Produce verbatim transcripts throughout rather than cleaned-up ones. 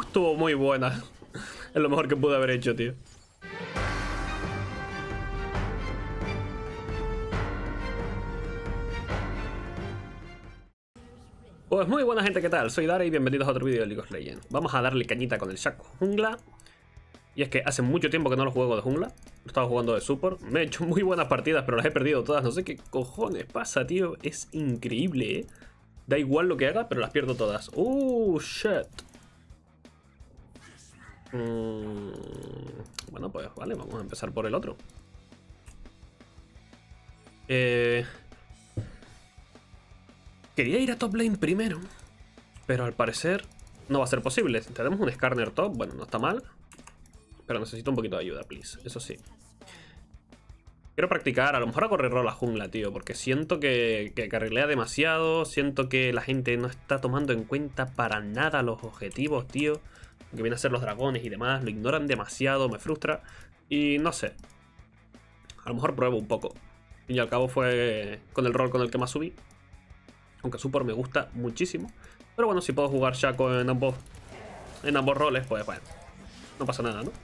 Estuvo muy buena. Es lo mejor que pude haber hecho, tío. Pues muy buena gente, ¿qué tal? Soy Dara y bienvenidos a otro vídeo de League of Legends. Vamos a darle cañita con el Shaco jungla. Y es que hace mucho tiempo que no lo juego de jungla. Lo estaba jugando de support. Me he hecho muy buenas partidas, pero las he perdido todas. No sé qué cojones pasa, tío. Es increíble, ¿eh? Da igual lo que haga, pero las pierdo todas. Uh, shit. Mm, bueno, pues vale, vamos a empezar por el otro. Eh... Quería ir a top lane primero, pero al parecer no va a ser posible. Tenemos un Skarner top, bueno, no está mal, pero necesito un poquito de ayuda, please, eso sí. Quiero practicar, a lo mejor a correr rol a jungla, tío, porque siento que, que carrilea demasiado, siento que la gente no está tomando en cuenta para nada los objetivos, tío. Que vienen a ser los dragones y demás, lo ignoran demasiado, me frustra. Y no sé, a lo mejor pruebo un poco. Y al cabo fue con el rol con el que más subí. Aunque support me gusta muchísimo. Pero bueno, si puedo jugar Shaco en ambos, en ambos roles, pues bueno, no pasa nada, ¿no?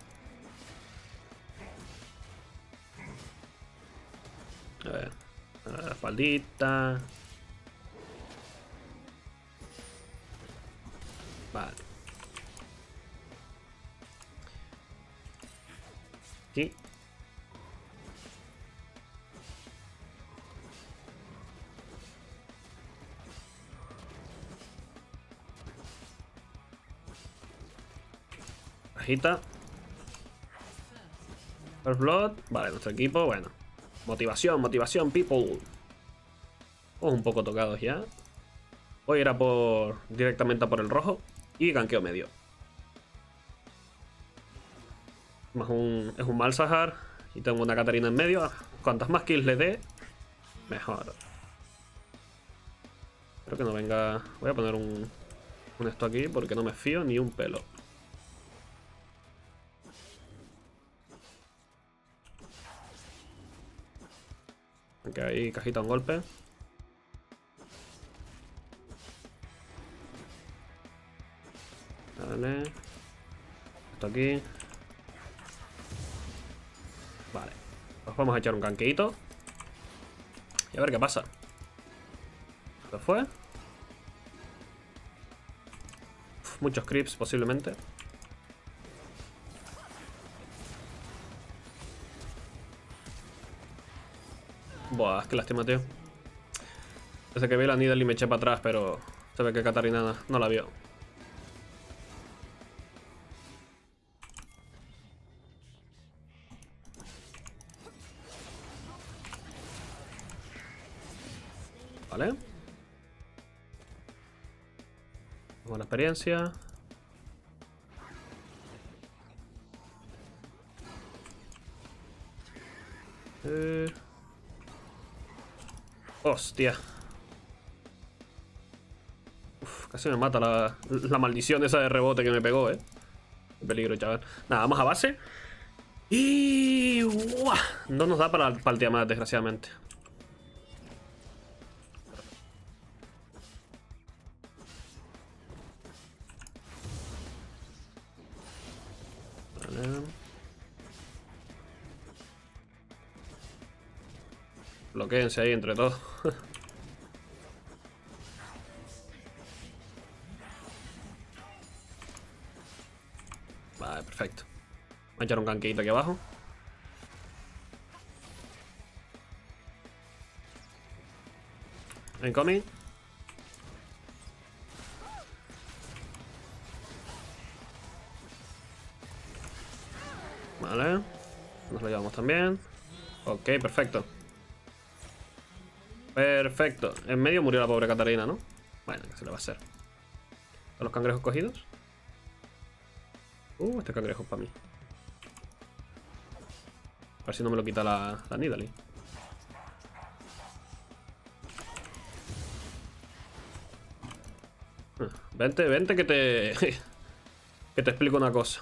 A ver, la espaldita. Vale. Aquí. Bajita. First Blood. Vale, nuestro equipo, bueno. Motivación, motivación, people. Vamos un poco tocados ya. Voy a ir a por directamente a por el rojo. Y ganqueo medio. Más un, es un Malzahar. Y tengo una Katarina en medio. Cuantas más kills le dé, mejor. Espero que no venga. Voy a poner un, un esto aquí porque no me fío ni un pelo. Ok, ahí cajita un golpe. Vale. Esto aquí. Vale. Pues vamos a echar un canqueito. Y a ver qué pasa. ¿Esto fue? Uf, muchos creeps posiblemente. Buah, qué lástima, tío. Desde que vi la Nidalee me eché para atrás, pero se ve que Katarina no la vio. Vale. Buena experiencia. Eh... Hostia. Uf, casi me mata la, la maldición esa de rebote que me pegó, eh. Qué peligro, chaval. Nada, vamos a base. Y... ¡Uah! No nos da para, para el Tiamat, desgraciadamente. Vale. Bloquéense ahí entre todos. Vale, perfecto. Voy a echar un ganqueito aquí abajo. Incoming. Vale. Nos lo llevamos también. Ok, perfecto. Perfecto. En medio murió la pobre Katarina, ¿no? Bueno, ¿qué se le va a hacer? ¿Todos los cangrejos cogidos? Uh, este cangrejo es para mí. A ver si no me lo quita la, la Nidalee. Vente, vente que te... que te explico una cosa.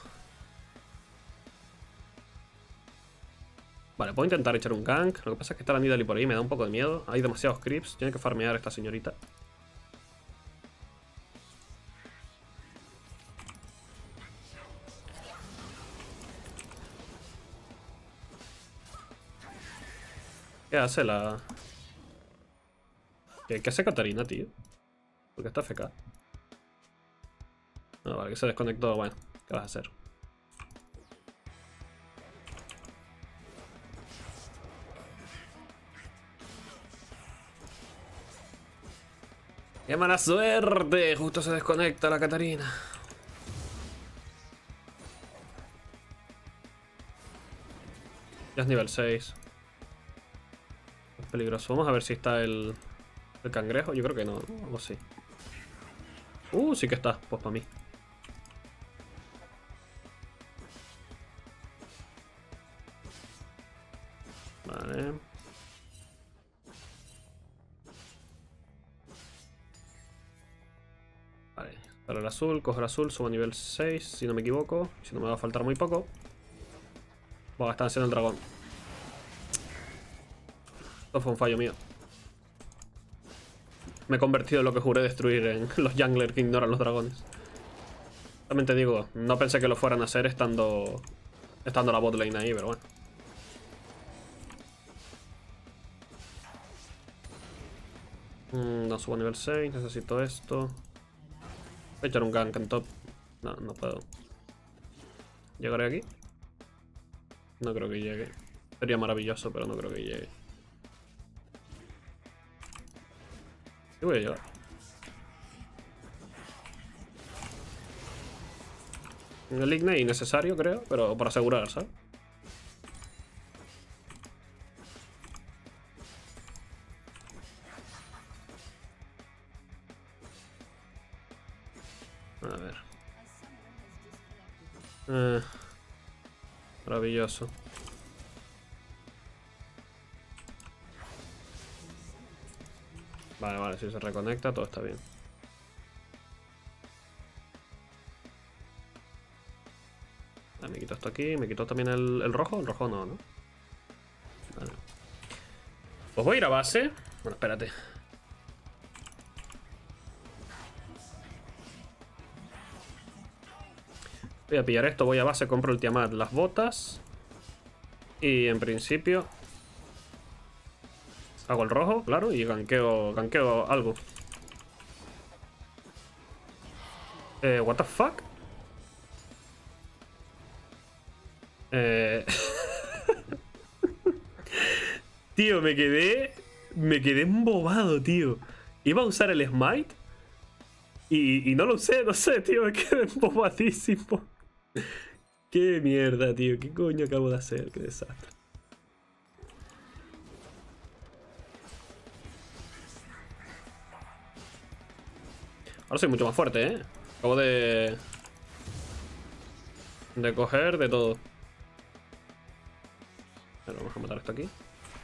Vale, puedo intentar echar un gank. Lo que pasa es que está la Nidalee por ahí, me da un poco de miedo. Hay demasiados creeps, tiene que farmear esta señorita. ¿Qué hace la...? ¿Qué, qué hace Katarina, tío? ¿Por qué está F K? No, vale, que se desconectó. Bueno, ¿qué vas a hacer? ¡Qué mala suerte! Justo se desconecta la Katarina. Ya es nivel seis. Es peligroso. Vamos a ver si está el, el cangrejo. Yo creo que no, ¿no? Algo así. Uh, sí que está. Pues para mí. Vale. Vale. Para el azul, cojo el azul, subo a nivel seis, si no me equivoco. Si no me va a faltar muy poco. Buah, están haciendo el dragón. Esto fue un fallo mío. Me he convertido en lo que juré destruir en los junglers que ignoran los dragones. También te digo, no pensé que lo fueran a hacer estando estando la bot lane ahí, pero bueno. Mm, no subo a nivel seis, necesito esto. Voy a echar un gank en top. No, no puedo. ¿Llegaré aquí? No creo que llegue. Sería maravilloso, pero no creo que llegue. ¿Qué voy a llevar? El Ignite innecesario, creo, pero para asegurar, ¿sabes? A ver. Eh, maravilloso. Vale, vale, si se reconecta todo está bien. Vale, me quito esto aquí, me quito también el, el rojo. El rojo no, ¿no? Vale. Pues voy a ir a base. Bueno, espérate. Voy a pillar esto, voy a base, compro el Tiamat, las botas. Y en principio hago el rojo, claro, y ganqueo, ganqueo algo. Eh, what the fuck? Eh... tío, me quedé... Me quedé embobado, tío. Iba a usar el smite y, y no lo usé, no sé, tío, me quedé embobadísimo. Qué mierda, tío, qué coño acabo de hacer, qué desastre. Ahora soy mucho más fuerte, ¿eh? Acabo de... De coger de todo. Pero vamos a matar esto aquí.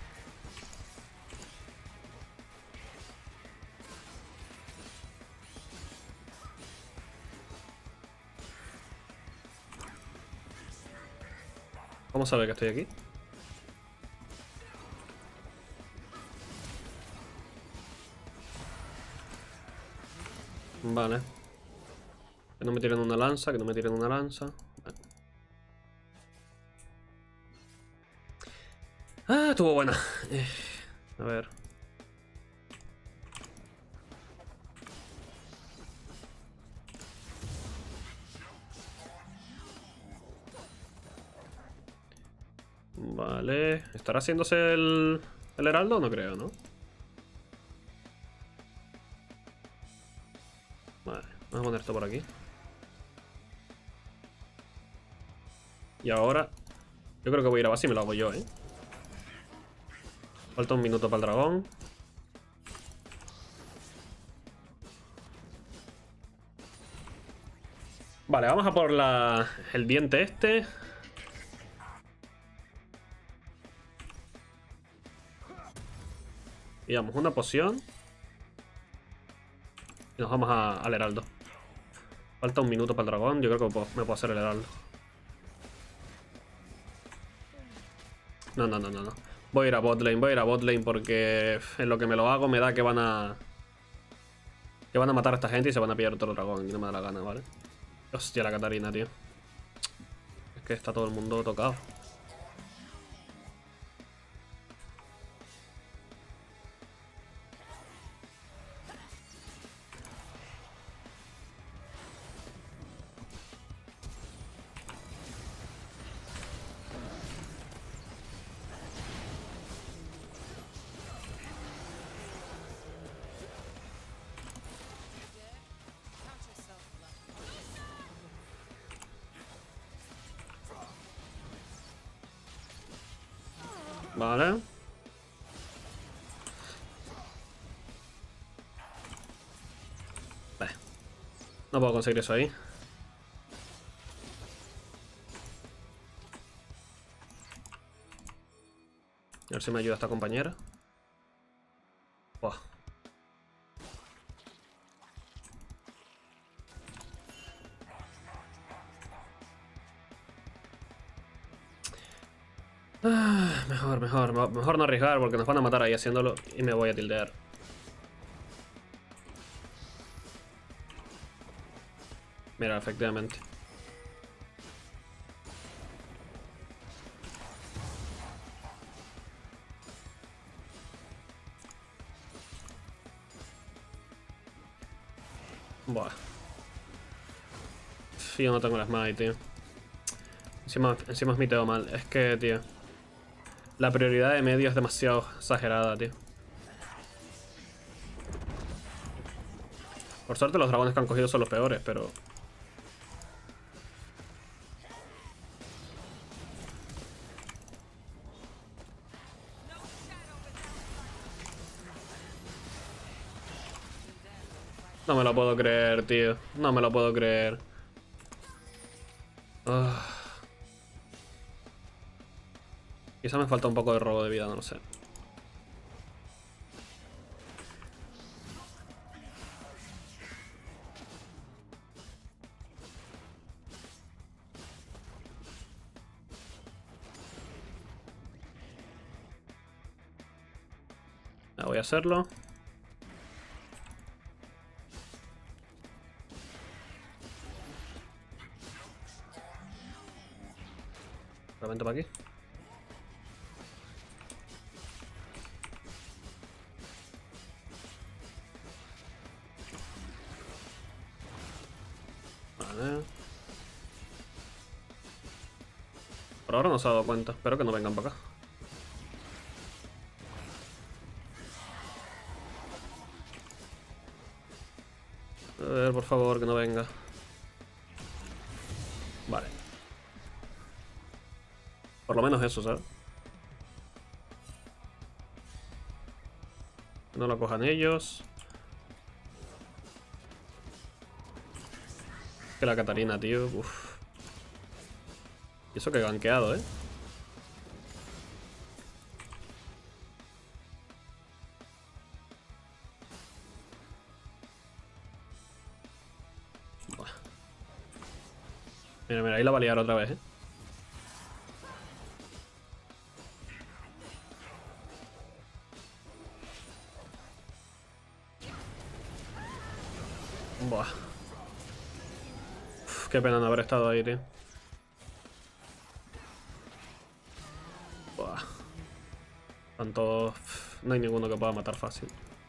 Vamos a ver que estoy aquí. Vale. Que no me tiren una lanza, que no me tiren una lanza. Vale. Ah, estuvo buena. Eh, a ver. Vale. ¿Estará haciéndose el, el heraldo? No creo, ¿no? Vale. Vamos a poner esto por aquí. Y ahora... Yo creo que voy a ir a base y me lo hago yo, ¿eh? Falta un minuto para el dragón. Vale, vamos a por la... el diente este. Pillamos una poción. Y nos vamos a, al heraldo. Falta un minuto para el dragón. Yo creo que me puedo, me puedo hacer el heraldo. No, no, no, no, no. Voy a ir a botlane, voy a ir a botlane porque en lo que me lo hago me da que van a... Que van a matar a esta gente y se van a pillar otro dragón. Y no me da la gana, ¿vale? Hostia, la Katarina, tío. Es que está todo el mundo tocado. Vale. Vale. No puedo conseguir eso ahí. A ver si me ayuda esta compañera. Buah. Ah, mejor, mejor, mejor no arriesgar porque nos van a matar ahí haciéndolo y me voy a tildear. Mira, efectivamente. Buah. Sí, yo no tengo las smite, tío. Encima, encima es mi teo mal. Es que, tío, la prioridad de medio es demasiado exagerada, tío. Por suerte los dragones que han cogido son los peores, pero... No me lo puedo creer, tío. No me lo puedo creer. Uh... Quizá me falta un poco de robo de vida, no lo sé. Ya voy a hacerlo. Vente para aquí. Vale. Por ahora no se ha dado cuenta. Espero que no vengan para acá. A ver, por favor, que no venga. Vale. Por lo menos eso, ¿sabes? Que no lo cojan ellos. Que la Catarina, tío. Uf. Y eso que he gankeado, ¿eh? Buah. Mira, mira, ahí la va a liar otra vez, ¿eh? Buah. Uf, qué pena no haber estado ahí, tío. Buah. Están todos... No hay ninguno que pueda matar fácil.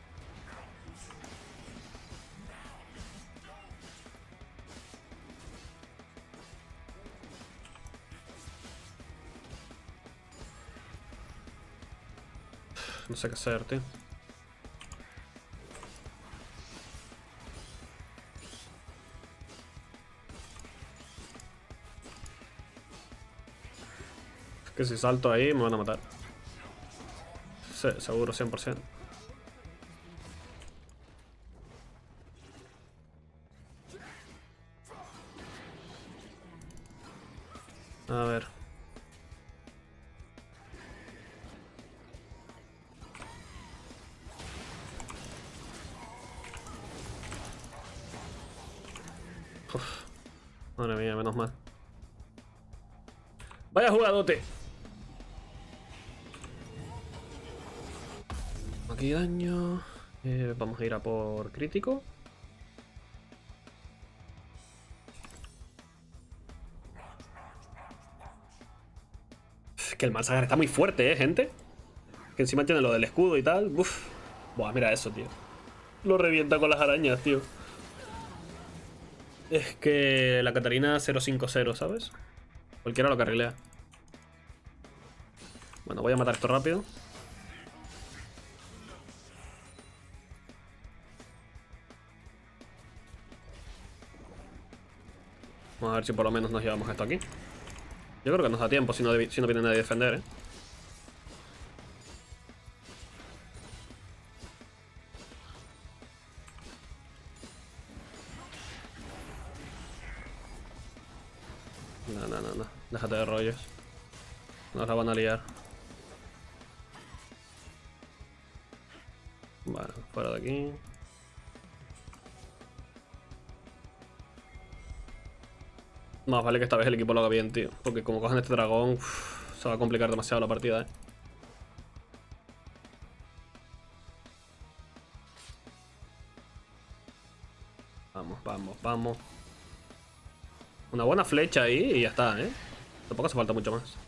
No sé qué hacer, tío. Es que si salto ahí me van a matar. Sí, seguro, cien por ciento. A ver. Uf. Madre mía, menos mal. Vaya jugadote. Aquí daño. Eh, vamos a ir a por crítico. Que el Malzahar está muy fuerte, eh, gente. Que encima tiene lo del escudo y tal. Uf. Buah, mira eso, tío. Lo revienta con las arañas, tío. Es que la Catarina cero cinco cero, ¿sabes? Cualquiera lo carrilea. Bueno, voy a matar esto rápido. Vamos a ver si por lo menos nos llevamos esto aquí. Yo creo que nos da tiempo si no, si no viene nadie a defender, ¿eh? No, no, no, no. Déjate de rollos. Nos la van a liar. Vale, fuera de aquí. Más vale que esta vez el equipo lo haga bien, tío. Porque como cojan este dragón, uff, se va a complicar demasiado la partida, eh. Vamos, vamos, vamos. Una buena flecha ahí y ya está, eh. Tampoco hace falta mucho más.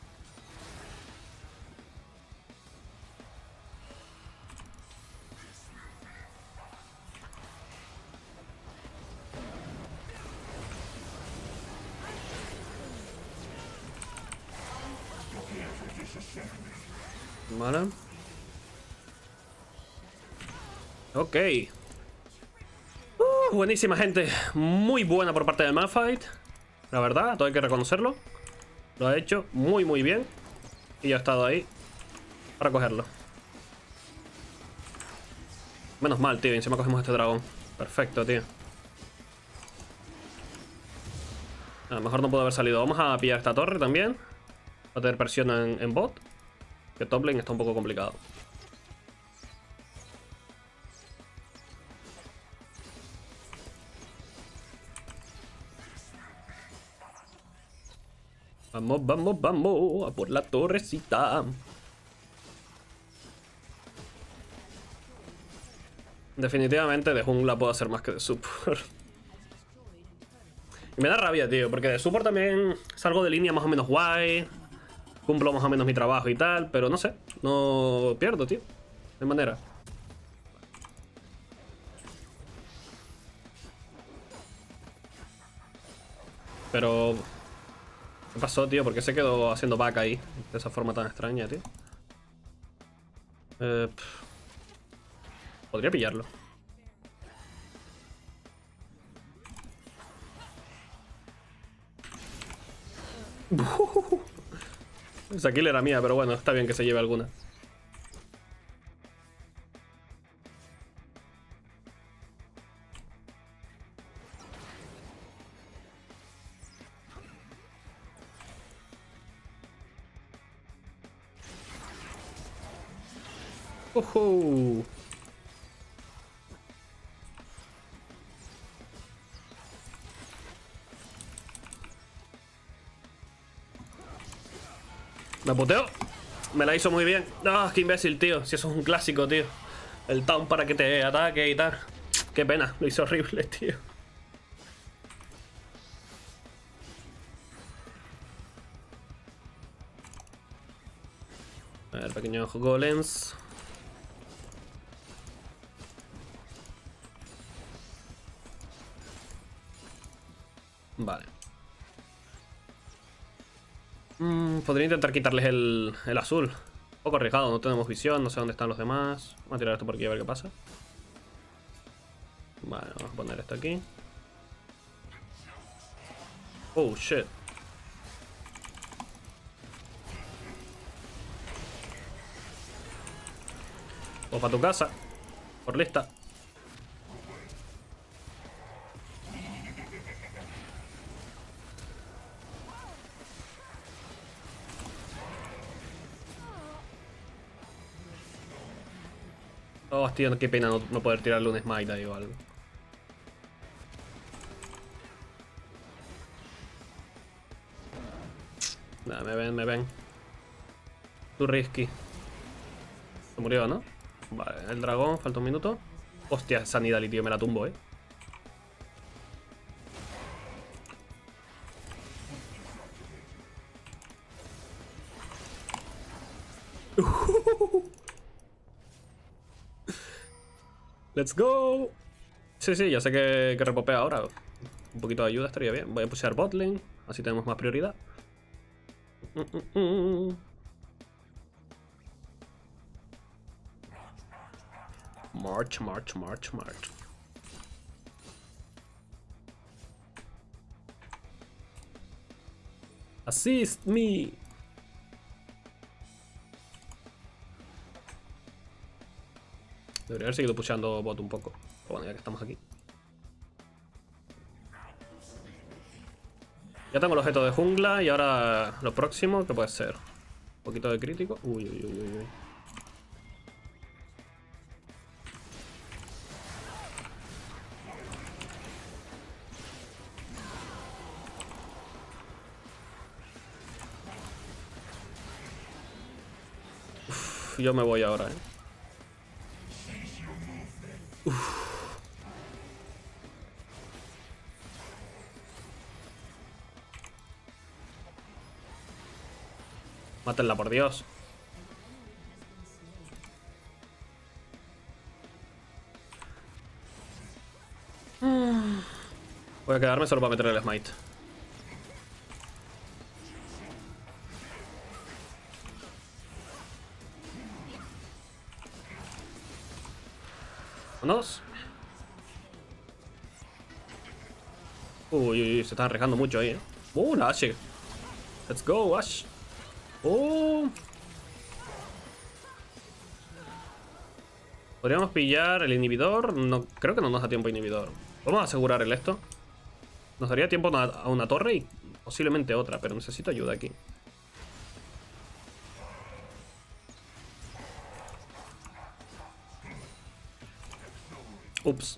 Vale. Ok. Uh, buenísima, gente. Muy buena por parte del Malphite. La verdad, todo hay que reconocerlo. Lo ha hecho muy, muy bien. Y yo he estado ahí para cogerlo. Menos mal, tío. Encima cogemos este dragón. Perfecto, tío. A lo mejor no pudo haber salido. Vamos a pillar esta torre también. Va a tener presión en, en bot. Que top lane está un poco complicado. Vamos, vamos, vamos. A por la torrecita. Definitivamente de jungla puedo hacer más que de support. Y me da rabia, tío. Porque de support también salgo de línea más o menos guay. Cumplo más o menos mi trabajo y tal. Pero no sé. No pierdo, tío. De manera. Pero... ¿qué pasó, tío? ¿Por qué se quedó haciendo back ahí? De esa forma tan extraña, tío. Eh, podría pillarlo. Esa kill era mía, pero bueno, está bien que se lleve alguna. Uh-huh. Me puteo. Me la hizo muy bien. Ah, qué imbécil, tío. Si eso es un clásico, tío. El taunt para que te ataque y tal. Qué pena. Lo hizo horrible, tío. A ver, pequeños golems. Vale. Mm, podría intentar quitarles el, el azul. Un poco arriesgado, no tenemos visión, no sé dónde están los demás. Vamos a tirar esto por aquí a ver qué pasa. Vale, vamos a poner esto aquí. Oh, shit. O para tu casa. Por lista. Oh, tío, qué pena no, no poder tirarle un smite ahí o algo. Nada, me ven, me ven. Too risky. Se murió, ¿no? Vale, el dragón, falta un minuto. Hostia, esa Nidalee, tío, me la tumbo, eh. Let's go. Sí, sí, ya sé que, que repopea ahora. Un poquito de ayuda estaría bien. Voy a pushear botlane, así tenemos más prioridad. Mm, mm, mm. March, march, march, march. Assist me. Debería haber seguido pusheando bot un poco. Pero bueno, ya que estamos aquí. Ya tengo el objeto de jungla y ahora lo próximo, ¿qué puede ser? Un poquito de crítico. Uy, uy, uy, uy, uy. Uf, yo me voy ahora, eh. Uf. Mátenla, por Dios. Voy a quedarme solo para meter el smite. Vámonos. Uy, uy, uy, se está arriesgando mucho ahí, eh. Uh, una Ashe. Let's go, Ashe. Oh. Podríamos pillar el inhibidor. No, creo que no nos da tiempo inhibidor. Vamos a asegurar el esto. Nos daría tiempo a una torre y posiblemente otra, pero necesito ayuda aquí. Ups.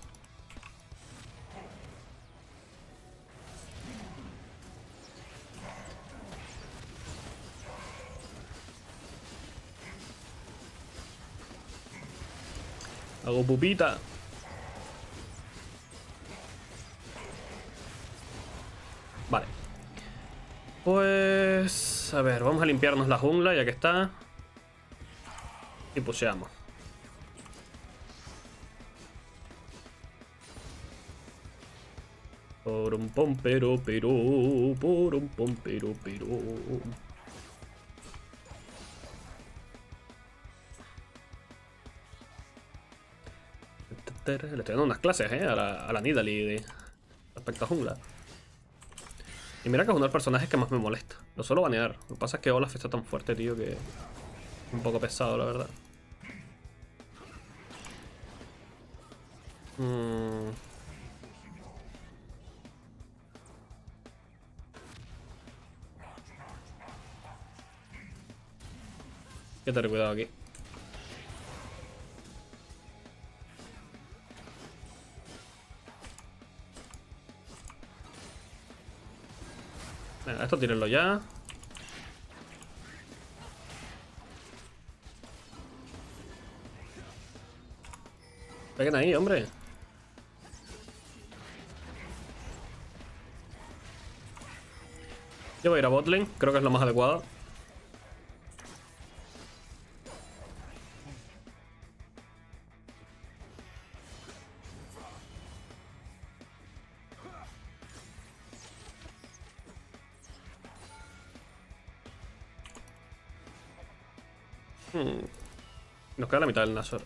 Hago pupita. Vale. Pues... a ver, vamos a limpiarnos la jungla ya que está. Y pusheamos. Por un pompero, pero... por un pompero, pero... Le estoy dando unas clases, eh, a la, a la Nidalee de respecto a jungla. Y mira que es uno de los personajes que más me molesta. Lo suelo banear. Lo que pasa es que Olaf está tan fuerte, tío, que es un poco pesado, la verdad. Mm. Hay que tener cuidado aquí. Venga, esto tírenlo ya. Peguen ahí, hombre. Yo voy a ir a botlane, creo que es lo más adecuado. Hmm. Nos queda la mitad del Nashor.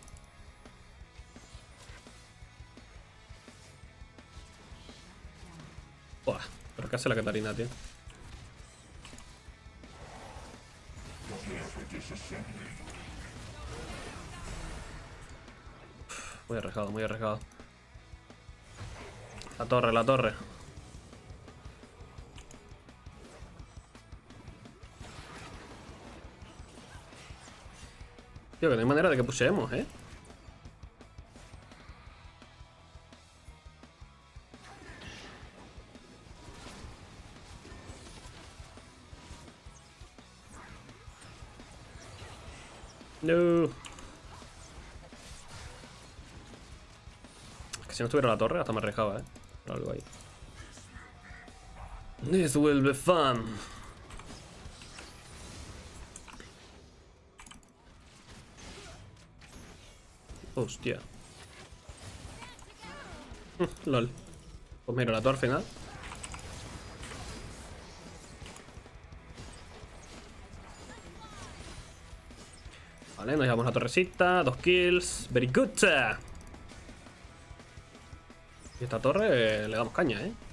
Buah, pero ¿qué hace la Katarina, tío? Muy arriesgado, muy arriesgado. La torre, la torre. Tío, que no hay manera de que puseemos, ¿eh? No. Es que si no estuviera la torre, hasta me arriesgaba, ¿eh? Pero algo ahí. This will be fun. Hostia. Lol. Pues mira, la torre al final. Vale, nos llevamos la torrecita. Dos kills. Very good. Y esta torre eh, le damos caña, ¿eh?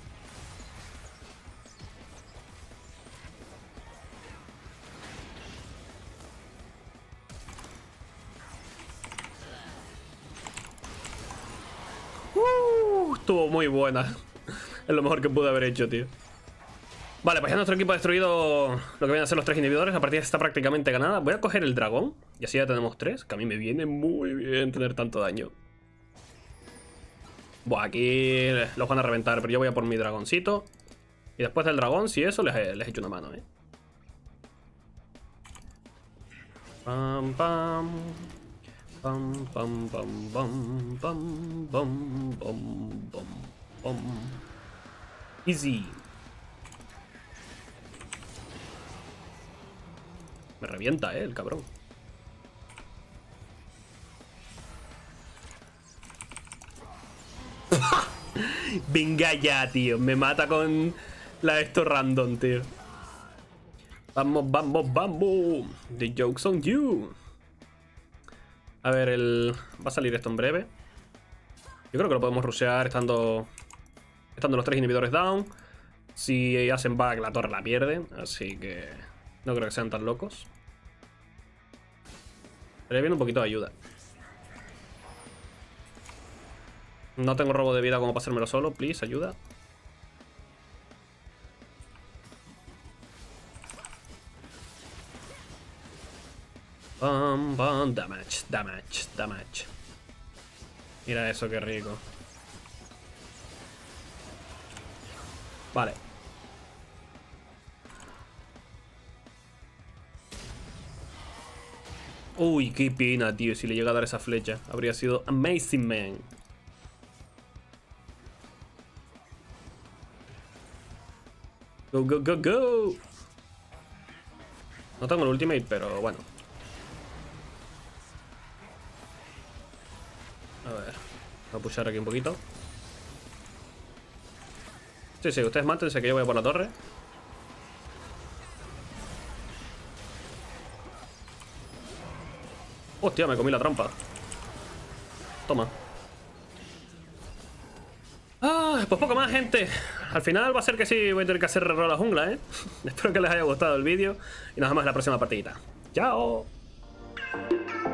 Uh, estuvo muy buena. Es lo mejor que pude haber hecho, tío. Vale, pues ya nuestro equipo ha destruido lo que vienen a ser los tres inhibidores. La partida está prácticamente ganada. Voy a coger el dragón y así ya tenemos tres, que a mí me viene muy bien tener tanto daño. Buah, aquí los van a reventar, pero yo voy a por mi dragoncito. Y después del dragón, si eso, les, les echo una mano, eh. Pam, pam. Pam, pam, pam, pam, pam, pam, pam, pam, pam. Easy. Me revienta, eh, el cabrón. Venga ya, tío. Me mata con la esto random, tío. Vamos, vamos, vamos. The joke's on you. A ver, el... va a salir esto en breve. Yo creo que lo podemos rushear estando... Estando los tres inhibidores down. Si hacen back, la torre la pierden. Así que... no creo que sean tan locos. Pero viene un poquito de ayuda. No tengo robo de vida como para hacérmelo solo. Please, ayuda. Bam, bam, damage, damage, damage. Mira eso, qué rico. Vale. Uy, qué pena, tío. Si le llega a dar esa flecha, habría sido amazing, man. Go, go, go, go. No tengo el ultimate, pero bueno. A ver. Voy a pushar aquí un poquito. Sí, sí, ustedes mátense que yo voy a por la torre. Hostia, me comí la trampa. Toma. Ah, pues poco más, gente. Al final va a ser que sí voy a tener que hacer reroll a la jungla, ¿eh? Espero que les haya gustado el vídeo y nos vemos en la próxima partidita. ¡Chao!